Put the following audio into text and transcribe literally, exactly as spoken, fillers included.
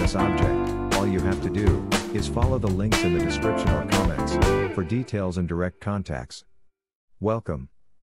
this object, all you have to do is follow the links in the description or comments for details and direct contacts. Welcome.